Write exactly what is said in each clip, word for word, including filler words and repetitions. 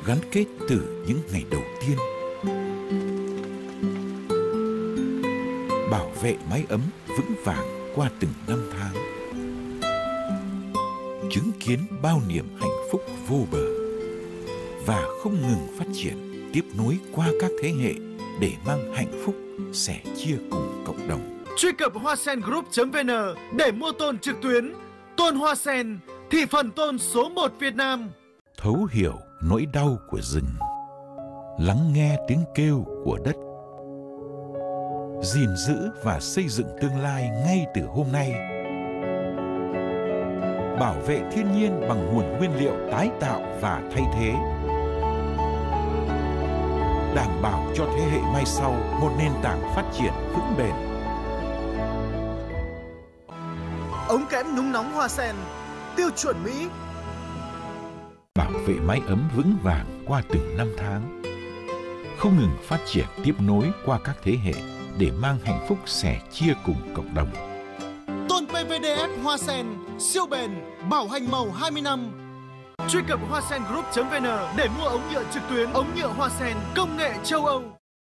gắn kết từ những ngày đầu tiên. Bảo vệ mái ấm vững vàng qua từng năm tháng. Chứng kiến bao niềm hạnh phúc vô bờ và không ngừng phát triển, tiếp nối qua các thế hệ để mang hạnh phúc sẻ chia cùng cộng đồng. Truy cập hoa sen group chấm vn để mua tôn trực tuyến. Tôn Hoa Sen, thị phần tôn số một Việt Nam. Thấu hiểu nỗi đau của rừng, lắng nghe tiếng kêu của đất, gìn giữ và xây dựng tương lai ngay từ hôm nay. Bảo vệ thiên nhiên bằng nguồn nguyên liệu tái tạo và thay thế, đảm bảo cho thế hệ mai sau một nền tảng phát triển vững bền. Ống kẽm nhúng nóng Hoa Sen, tiêu chuẩn Mỹ. Bảo vệ mái ấm vững vàng qua từng năm tháng, không ngừng phát triển tiếp nối qua các thế hệ để mang hạnh phúc sẻ chia cùng cộng đồng. Tôn pê vê đê ép Hoa Sen, siêu bền, bảo hành màu hai mươi năm. Truy cập hoa sen group chấm vn để mua ống nhựa trực tuyến, ống nhựa Hoa Sen công nghệ châu Âu.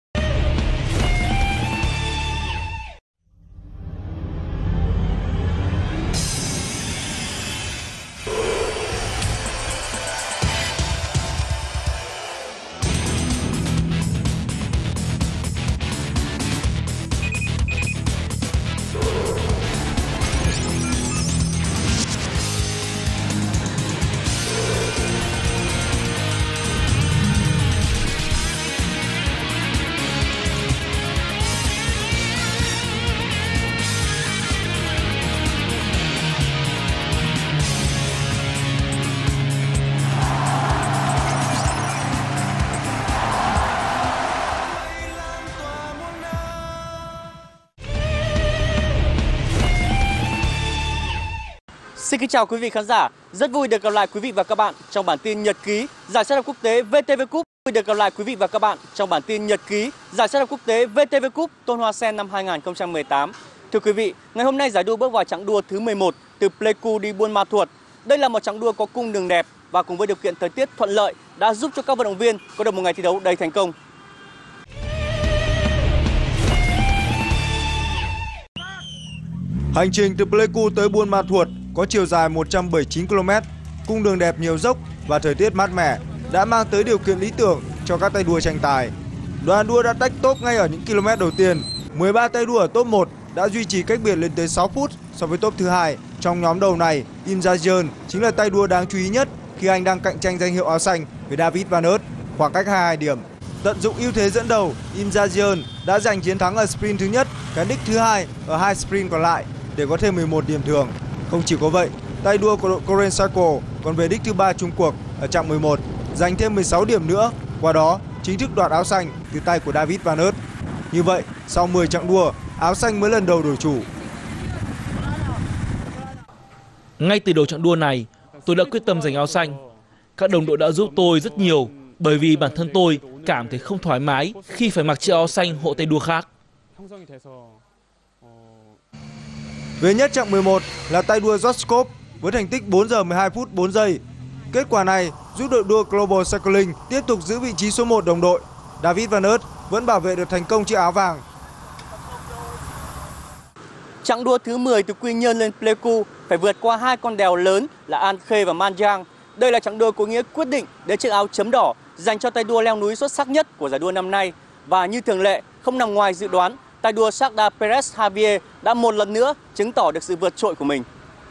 Xin kính chào quý vị khán giả, rất vui được gặp lại quý vị và các bạn trong bản tin nhật ký giải xe đạp quốc tế vê tê vê Cup. Vui được gặp lại quý vị và các bạn trong bản tin nhật ký giải xe đạp quốc tế vê tê vê Cup Tôn Hoa Sen năm hai nghìn không trăm mười tám. Thưa quý vị, ngày hôm nay giải đua bước vào chặng đua thứ mười một từ Pleiku đi Buôn Ma Thuột. Đây là một chặng đua có cung đường đẹp và cùng với điều kiện thời tiết thuận lợi đã giúp cho các vận động viên có được một ngày thi đấu đầy thành công. Hành trình từ Pleiku tới Buôn Ma Thuột có chiều dài một trăm bảy mươi chín ki lô mét, cung đường đẹp nhiều dốc và thời tiết mát mẻ đã mang tới điều kiện lý tưởng cho các tay đua tranh tài. Đoàn đua đã tách top ngay ở những km đầu tiên. mười ba tay đua ở top một đã duy trì cách biệt lên tới sáu phút so với top thứ hai. Trong nhóm đầu này, Im Jae-jeon chính là tay đua đáng chú ý nhất khi anh đang cạnh tranh danh hiệu áo xanh với David Van Aert, khoảng cách hai mươi hai điểm. Tận dụng ưu thế dẫn đầu, Im Jae-jeon đã giành chiến thắng ở sprint thứ nhất, cái đích thứ hai ở hai sprint còn lại để có thêm mười một điểm thường. Không chỉ có vậy, tay đua của đội Korean Cycle còn về đích thứ ba chung cuộc ở chặng mười một, giành thêm mười sáu điểm nữa, qua đó chính thức đoạt áo xanh từ tay của David Van Aert. Như vậy, sau mười chặng đua, áo xanh mới lần đầu đổi chủ. Ngay từ đầu chặng đua này, tôi đã quyết tâm giành áo xanh. Các đồng đội đã giúp tôi rất nhiều, bởi vì bản thân tôi cảm thấy không thoải mái khi phải mặc chiếc áo xanh hộ tay đua khác. Về nhất chặng mười một là tay đua Joskop với thành tích bốn giờ mười hai phút bốn giây. Kết quả này giúp đội đua Global Cycling tiếp tục giữ vị trí số một đồng đội. David Van Aert vẫn bảo vệ được thành công chiếc áo vàng. Chặng đua thứ mười từ Quy Nhơn lên Pleiku phải vượt qua hai con đèo lớn là An Khê và Man Giang. Đây là chặng đua có nghĩa quyết định để chiếc áo chấm đỏ dành cho tay đua leo núi xuất sắc nhất của giải đua năm nay. Và như thường lệ, không nằm ngoài dự đoán, tay đua Sakda Perez Javier đã một lần nữa chứng tỏ được sự vượt trội của mình.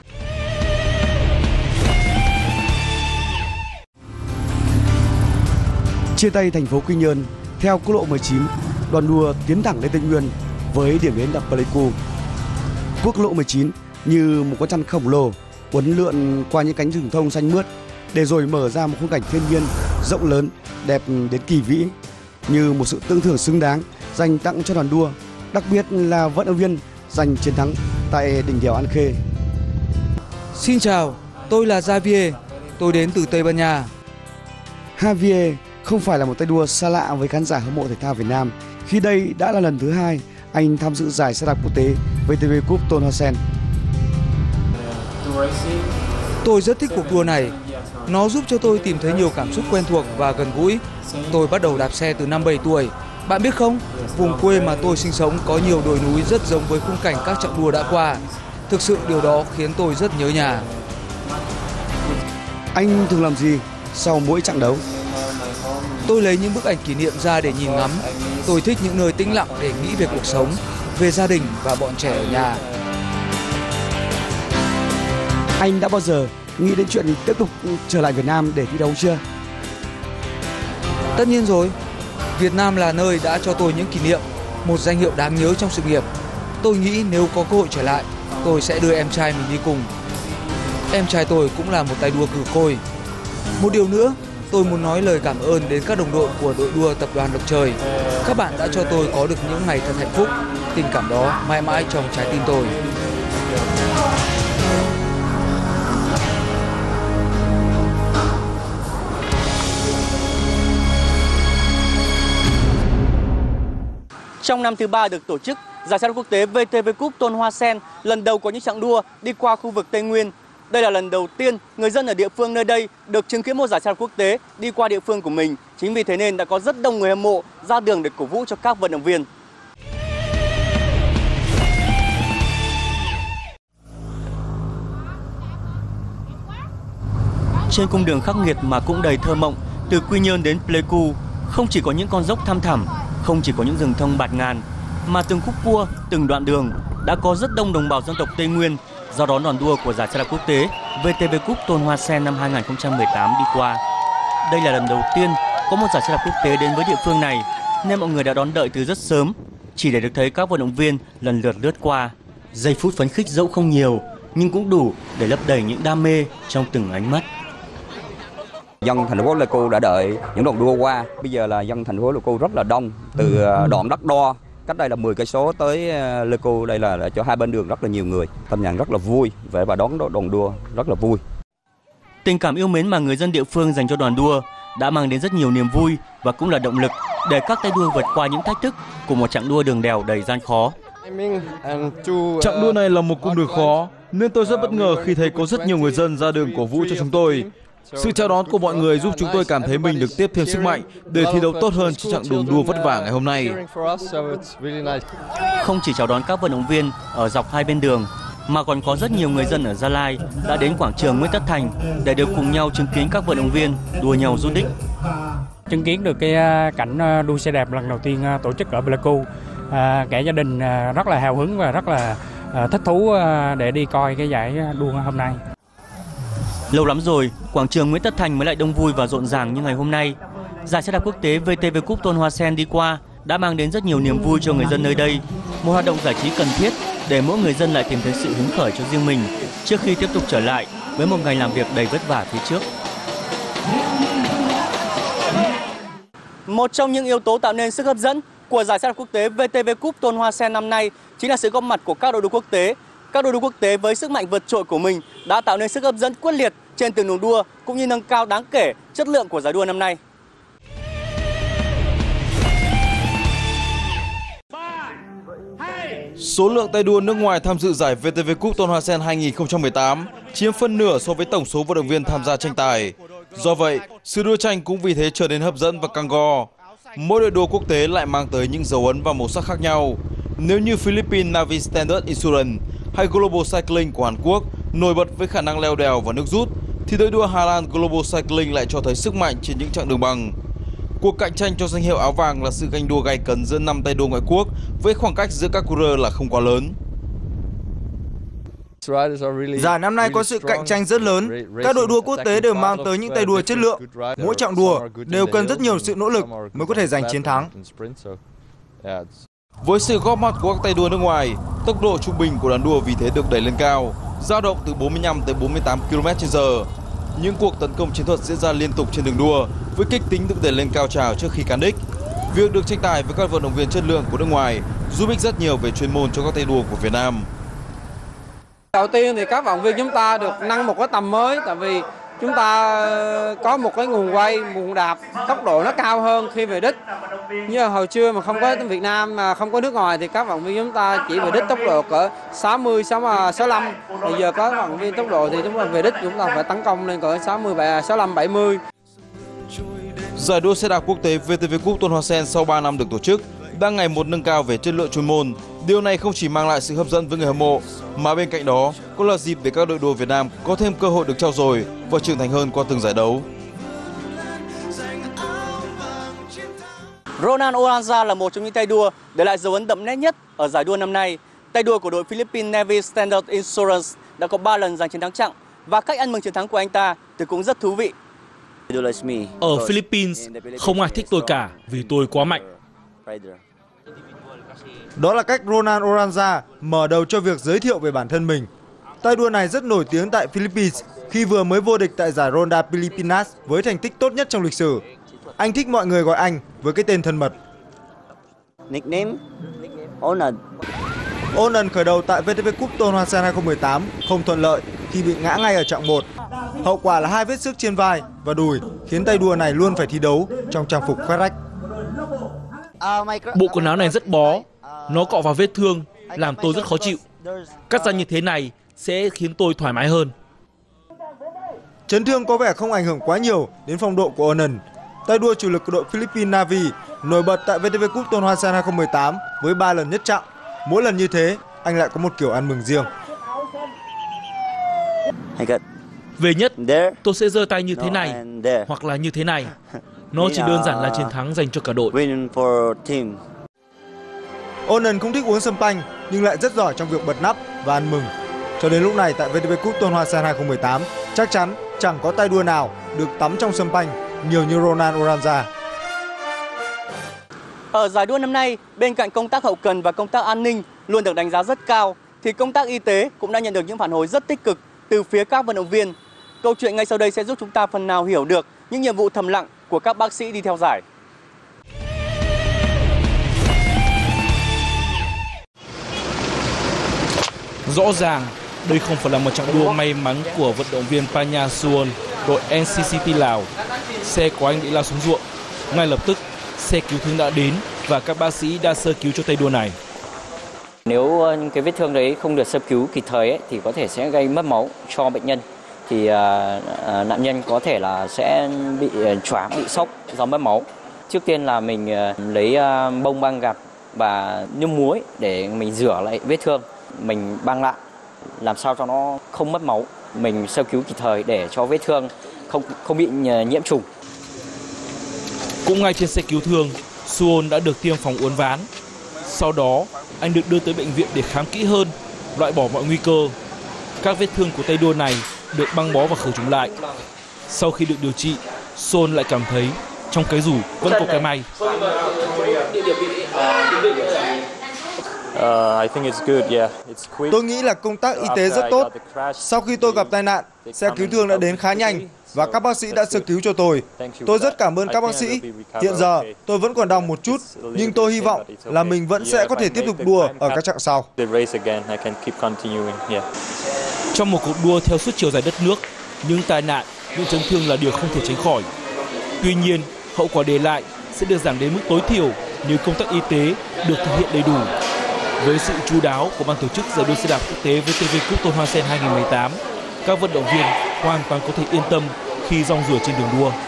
Chia tay thành phố Quy Nhơn, theo quốc lộ mười chín, đoàn đua tiến thẳng lên Tây Nguyên với điểm đến là Pleiku. Quốc lộ mười chín như một con chăn khổng lồ uốn lượn qua những cánh rừng thông xanh mướt để rồi mở ra một khung cảnh thiên nhiên rộng lớn, đẹp đến kỳ vĩ, như một sự tưởng thưởng xứng đáng dành tặng cho đoàn đua, đặc biệt là vận động viên giành chiến thắng tại đỉnh đèo An Khê. Xin chào, tôi là Javier, tôi đến từ Tây Ban Nha. Javier không phải là một tay đua xa lạ với khán giả hâm mộ thể thao Việt Nam, khi đây đã là lần thứ hai anh tham dự giải xe đạp quốc tế vê tê vê Cup Tôn Hoa Sen. Tôi rất thích cuộc đua này, Nó giúp cho tôi tìm thấy nhiều cảm xúc quen thuộc và gần gũi. Tôi bắt đầu đạp xe từ năm bảy tuổi. Bạn biết không, vùng quê mà tôi sinh sống có nhiều đồi núi rất giống với khung cảnh các chặng đua đã qua. Thực sự điều đó khiến tôi rất nhớ nhà. Anh thường làm gì sau mỗi trận đấu? Tôi lấy những bức ảnh kỷ niệm ra để nhìn ngắm. Tôi thích những nơi tĩnh lặng để nghĩ về cuộc sống, về gia đình và bọn trẻ ở nhà. Anh đã bao giờ nghĩ đến chuyện tiếp tục trở lại Việt Nam để thi đấu chưa? Tất nhiên rồi. Việt Nam là nơi đã cho tôi những kỷ niệm, một danh hiệu đáng nhớ trong sự nghiệp. Tôi nghĩ nếu có cơ hội trở lại, tôi sẽ đưa em trai mình đi cùng. Em trai tôi cũng là một tay đua cừ khôi. Một điều nữa, tôi muốn nói lời cảm ơn đến các đồng đội của đội đua tập đoàn Lộc Trời. Các bạn đã cho tôi có được những ngày thật hạnh phúc. Tình cảm đó mãi mãi trong trái tim tôi. Trong năm thứ ba được tổ chức, giải xe đạp quốc tế vê tê vê Cup Tôn Hoa Sen lần đầu có những chặng đua đi qua khu vực Tây Nguyên. Đây là lần đầu tiên người dân ở địa phương nơi đây được chứng kiến một giải xe đạp quốc tế đi qua địa phương của mình. Chính vì thế nên đã có rất đông người hâm mộ ra đường để cổ vũ cho các vận động viên. Trên cung đường khắc nghiệt mà cũng đầy thơ mộng, từ Quy Nhơn đến Pleiku, không chỉ có những con dốc thăm thẳm, không chỉ có những rừng thông bạt ngàn, mà từng khúc cua, từng đoạn đường đã có rất đông đồng bào dân tộc Tây Nguyên do đón đoàn đua của giải xe đạp quốc tế vê tê vê Cup Tôn Hoa Sen năm hai nghìn không trăm mười tám đi qua. Đây là lần đầu tiên có một giải xe đạp quốc tế đến với địa phương này, nên mọi người đã đón đợi từ rất sớm, chỉ để được thấy các vận động viên lần lượt lướt qua. Giây phút phấn khích dẫu không nhiều, nhưng cũng đủ để lấp đầy những đam mê trong từng ánh mắt. Dân thành phố Pleiku đã đợi những đoạn đua qua. Bây giờ là dân thành phố Pleiku rất là đông, từ đoạn Đắc Đo cách đây là mười cây số tới Pleiku, đây là, là cho hai bên đường rất là nhiều người. Tâm trạng rất là vui về và đón đoàn đua rất là vui. Tình cảm yêu mến mà người dân địa phương dành cho đoàn đua đã mang đến rất nhiều niềm vui và cũng là động lực để các tay đua vượt qua những thách thức của một chặng đua đường đèo đầy gian khó. Chặng đua này là một cung đường khó, nên tôi rất bất ngờ khi thấy có rất nhiều người dân ra đường cổ vũ cho chúng tôi. Sự chào đón của mọi người giúp chúng tôi cảm thấy mình được tiếp thêm sức mạnh để thi đấu tốt hơn trên chặng đường đua vất vả ngày hôm nay. Không chỉ chào đón các vận động viên ở dọc hai bên đường, mà còn có rất nhiều người dân ở Gia Lai đã đến quảng trường Nguyễn Tất Thành để được cùng nhau chứng kiến các vận động viên đua nhau rút đích. Chứng kiến được cái cảnh đua xe đạp lần đầu tiên tổ chức ở Pleiku, cả gia đình rất là hào hứng và rất là thích thú để đi coi cái giải đua hôm nay. Lâu lắm rồi, quảng trường Nguyễn Tất Thành mới lại đông vui và rộn ràng như ngày hôm nay. Giải xe đạp quốc tế vê tê vê Cup Tôn Hoa Sen đi qua đã mang đến rất nhiều niềm vui cho người dân nơi đây. Một hoạt động giải trí cần thiết để mỗi người dân lại tìm thấy sự hứng khởi cho riêng mình trước khi tiếp tục trở lại với một ngày làm việc đầy vất vả phía trước. Một trong những yếu tố tạo nên sức hấp dẫn của giải xe đạp quốc tế vê tê vê Cup Tôn Hoa Sen năm nay chính là sự góp mặt của các đội đua quốc tế. Các đội đua quốc tế với sức mạnh vượt trội của mình đã tạo nên sức hấp dẫn quyết liệt trên từng đường đua cũng như nâng cao đáng kể chất lượng của giải đua năm nay. Số lượng tay đua nước ngoài tham dự giải vê tê vê Cup Tôn Hoa Sen hai nghìn không trăm mười tám chiếm phân nửa so với tổng số vận động viên tham gia tranh tài. Do vậy, sự đua tranh cũng vì thế trở nên hấp dẫn và căng go. Mỗi đội đua quốc tế lại mang tới những dấu ấn và màu sắc khác nhau. Nếu như Philippines Navi Standard Insurance hay Global Cycling của Hàn Quốc nổi bật với khả năng leo đèo và nước rút, thì đội đua Hà Lan Global Cycling lại cho thấy sức mạnh trên những chặng đường bằng. Cuộc cạnh tranh cho danh hiệu áo vàng là sự ganh đua gay cấn giữa năm tay đua ngoại quốc với khoảng cách giữa các cruiser là không quá lớn. Giải năm nay có sự cạnh tranh rất lớn. Các đội đua quốc tế đều mang tới những tay đua chất lượng. Mỗi chặng đua đều cần rất nhiều sự nỗ lực mới có thể giành chiến thắng. Với sự góp mặt của các tay đua nước ngoài, tốc độ trung bình của đoàn đua vì thế được đẩy lên cao, dao động từ bốn mươi lăm tới bốn mươi tám ki lô mét trên giờ. Những cuộc tấn công chiến thuật diễn ra liên tục trên đường đua với kích tính được đẩy lên cao trào trước khi cán đích. Việc được tranh tài với các vận động viên chất lượng của nước ngoài giúp ích rất nhiều về chuyên môn cho các tay đua của Việt Nam. Đầu tiên thì các vận động viên chúng ta được nâng một cái tầm mới, tại vì chúng ta có một cái nguồn quay, nguồn đạp, tốc độ nó cao hơn khi về đích. Như hồi xưa mà không có Việt Nam mà không có nước ngoài thì các vận động viên chúng ta chỉ về đích tốc độ cỡ sáu mươi, sáu mươi lăm. Bây giờ có vận động viên tốc độ thì chúng ta về đích chúng ta phải tấn công lên cỡ sáu mươi, sáu mươi lăm, bảy mươi. Giải đua xe đạp quốc tế vê tê vê Cup Tôn Hoa Sen sau ba năm được tổ chức đang ngày một nâng cao về chất lượng chuyên môn. Điều này không chỉ mang lại sự hấp dẫn với người hâm mộ, mà bên cạnh đó cũng là dịp để các đội đua Việt Nam có thêm cơ hội được trau dồi và trưởng thành hơn qua từng giải đấu. Ronan Oranza là một trong những tay đua để lại dấu ấn đậm nét nhất ở giải đua năm nay. Tay đua của đội Philippines Navy Standard Insurance đã có ba lần giành chiến thắng chặng và cách ăn mừng chiến thắng của anh ta thì cũng rất thú vị. Ở Philippines, không ai thích tôi cả vì tôi quá mạnh. Đó là cách Ronan Oranza mở đầu cho việc giới thiệu về bản thân mình. Tay đua này rất nổi tiếng tại Philippines khi vừa mới vô địch tại giải Ronda Pilipinas với thành tích tốt nhất trong lịch sử. Anh thích mọi người gọi anh với cái tên thân mật. Nickname Onan. Onan khởi đầu tại vê tê vê Cup Tôn Hoa Sen hai không một tám không thuận lợi khi bị ngã ngay ở chặng một. Hậu quả là hai vết xước trên vai và đùi khiến tay đua này luôn phải thi đấu trong trang phục khoét rách. Bộ quần áo này rất bó, nó cọ vào vết thương, làm tôi rất khó chịu. Cắt ra như thế này sẽ khiến tôi thoải mái hơn. Chấn thương có vẻ không ảnh hưởng quá nhiều đến phong độ của Onan. Tay đua chủ lực của đội Philippines Navy nổi bật tại vê tê vê Cup Tôn Hoa Sen hai không một tám với ba lần nhất chặng. Mỗi lần như thế, anh lại có một kiểu ăn mừng riêng. Về nhất, tôi sẽ giơ tay như thế này hoặc là như thế này. Nó chỉ đơn giản là chiến thắng dành cho cả đội. Onan không thích uống sâm panh nhưng lại rất giỏi trong việc bật nắp và ăn mừng. Cho đến lúc này tại vê tê vê Cup Tôn Hoa Sen hai không một tám, chắc chắn chẳng có tay đua nào được tắm trong sâm panh nhiều như Ronan Oranza. Ở giải đua năm nay, bên cạnh công tác hậu cần và công tác an ninh luôn được đánh giá rất cao, thì công tác y tế cũng đã nhận được những phản hồi rất tích cực từ phía các vận động viên. Câu chuyện ngay sau đây sẽ giúp chúng ta phần nào hiểu được những nhiệm vụ thầm lặng của các bác sĩ đi theo giải. Rõ ràng, đây không phải là một chặng đua may mắn của vận động viên Panya Suon, đội en xê xê tê Lào. Xe của anh bị lao xuống ruộng. Ngay lập tức, xe cứu thương đã đến và các bác sĩ đã sơ cứu cho tay đua này. Nếu cái vết thương đấy không được sơ cứu kịp thời ấy, thì có thể sẽ gây mất máu cho bệnh nhân. Thì à, à, nạn nhân có thể là sẽ bị choáng, bị sốc do mất máu. Trước tiên là mình à, lấy à, bông băng gạc và nước muối để mình rửa lại vết thương. Mình băng lại làm sao cho nó không mất máu. Mình sơ cứu kịp thời để cho vết thương không không bị nhiễm trùng. Cũng ngay trên xe cứu thương, Suon đã được tiêm phòng uốn ván. Sau đó, anh được đưa tới bệnh viện để khám kỹ hơn, loại bỏ mọi nguy cơ. Các vết thương của tay đua này được băng bó và khử trùng lại. Sau khi được điều trị, Suon lại cảm thấy trong cái rủi vẫn có cái may. Tôi nghĩ là công tác y tế rất tốt. Sau khi tôi gặp tai nạn, xe cứu thương đã đến khá nhanh và các bác sĩ đã sơ cứu cho tôi. Tôi rất cảm ơn các bác sĩ. Hiện giờ tôi vẫn còn đau một chút, nhưng tôi hy vọng là mình vẫn sẽ có thể tiếp tục đua ở các chặng sau. Trong một cuộc đua theo suốt chiều dài đất nước, những tai nạn, những chấn thương là điều không thể tránh khỏi. Tuy nhiên, hậu quả để lại sẽ được giảm đến mức tối thiểu nếu công tác y tế được thực hiện đầy đủ. Với sự chu đáo của ban tổ chức giải đua xe đạp quốc tế vê tê vê Cup Tôn Hoa Sen hai không một tám, các vận động viên hoàn toàn có thể yên tâm khi rong ruổi trên đường đua.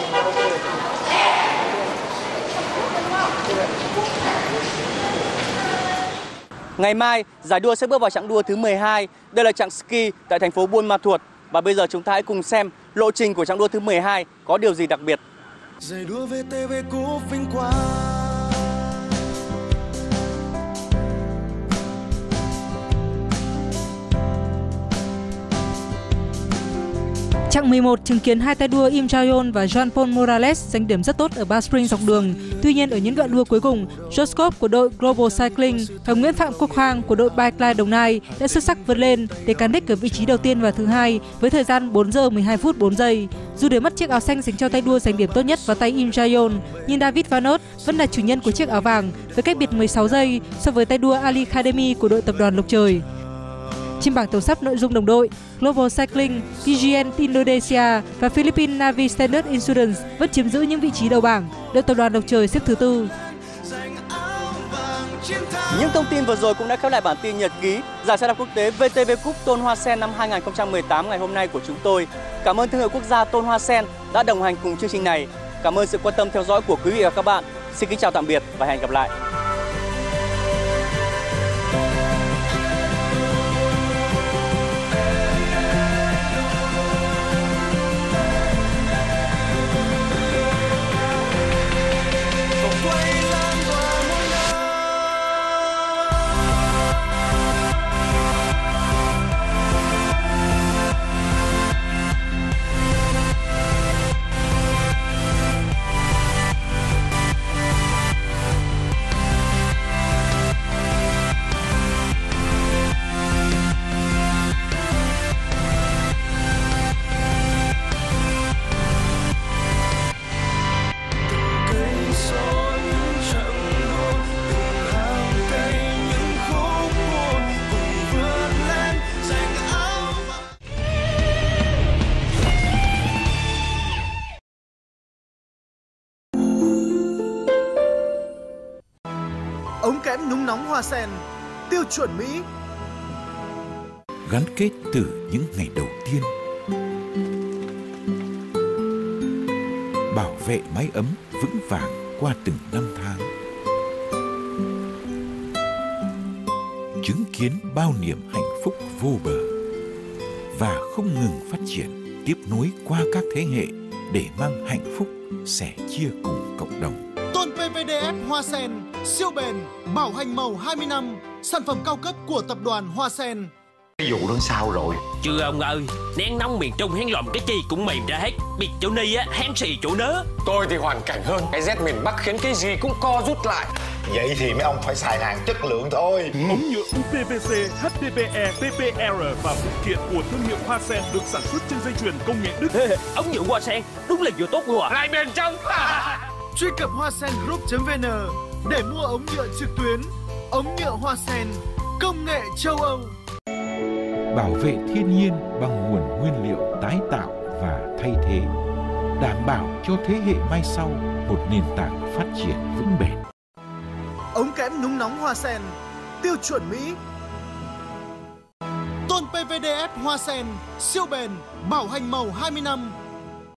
Ngày mai, giải đua sẽ bước vào chặng đua thứ mười hai. Đây là chặng ski tại thành phố Buôn Ma Thuột. Và bây giờ chúng ta hãy cùng xem lộ trình của chặng đua thứ mười hai có điều gì đặc biệt. Giải đua vê tê vê Cup vinh quang. Chặng mười một chứng kiến hai tay đua Im Jae-yeon và Jean-Paul Morales giành điểm rất tốt ở ba sprint dọc đường. Tuy nhiên ở những đoạn đua cuối cùng, Joskop của đội Global Cycling và Nguyễn Phạm Quốc Hoàng của đội Bikeline Đồng Nai đã xuất sắc vượt lên để cán đích ở vị trí đầu tiên và thứ hai với thời gian bốn giờ mười hai phút bốn giây. Dù để mất chiếc áo xanh dành cho tay đua giành điểm tốt nhất vào tay Im Jae-yeon, nhưng David Vanot vẫn là chủ nhân của chiếc áo vàng với cách biệt mười sáu giây so với tay đua Ali Khademi của đội tập đoàn Lộc Trời. Trên bảng tổng sắp nội dung đồng đội, Global Cycling, K G N Indonesia và Philippines Navy Standard Insurance vẫn chiếm giữ những vị trí đầu bảng, đội tập đoàn Độc Trời xếp thứ tư. Những thông tin vừa rồi cũng đã khép lại bản tin nhật ký giải xe đạp quốc tế vê tê vê Cup Tôn Hoa Sen năm hai nghìn không trăm mười tám ngày hôm nay của chúng tôi. Cảm ơn Thương hiệu Quốc gia Tôn Hoa Sen đã đồng hành cùng chương trình này. Cảm ơn sự quan tâm theo dõi của quý vị và các bạn. Xin kính chào tạm biệt và hẹn gặp lại. Ống kẽm nhúng nóng hoa sen, tiêu chuẩn Mỹ. Gắn kết từ những ngày đầu tiên. Bảo vệ mái ấm vững vàng qua từng năm tháng. Chứng kiến bao niềm hạnh phúc vô bờ. Và không ngừng phát triển, tiếp nối qua các thế hệ để mang hạnh phúc sẻ chia cùng cộng đồng. Tôn pê vê đê ép Hoa Sen, siêu bền, bảo hành màu hai mươi năm, sản phẩm cao cấp của tập đoàn Hoa Sen. Cái vụ đó sao rồi? Chưa ông ơi, nén nóng miền Trung hén lòm cái chi cũng mềm ra hết. Biệt chỗ ni á, hén xì chỗ nớ. Tôi thì hoàn cảnh hơn, cái rét miền Bắc khiến cái gì cũng co rút lại. Vậy thì mấy ông phải xài hàng chất lượng thôi. Ừ. Ống nhựa u pê vê xê, hát đê pê e, pê pê rờ và phụ kiện của thương hiệu Hoa Sen được sản xuất trên dây chuyền công nghệ Đức. Ống nhựa Hoa Sen đúng là vừa tốt vừa lại bền trong. Truy cập hoa sen group chấm vn để mua ống nhựa trực tuyến. Ống nhựa Hoa Sen, công nghệ châu Âu. Bảo vệ thiên nhiên bằng nguồn nguyên liệu tái tạo và thay thế, đảm bảo cho thế hệ mai sau một nền tảng phát triển vững bền. Ống kẽm nhúng nóng Hoa Sen, tiêu chuẩn Mỹ. Tôn pê vê đê ép Hoa Sen, siêu bền, bảo hành màu hai mươi năm,